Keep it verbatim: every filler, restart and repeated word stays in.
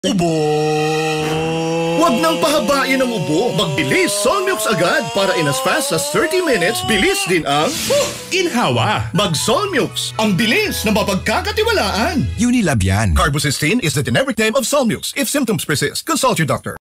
Ubo! Huwag nang pahabain ang ubo. Magbilis Solmux agad para in as fast as thirty minutes, bilis din ang Inhawa. Mag Solmux. Ang bilis na mapagkakatiwalaan. Unilab yan. Carbocysteine is the generic name of Solmux. If symptoms persist, consult your doctor.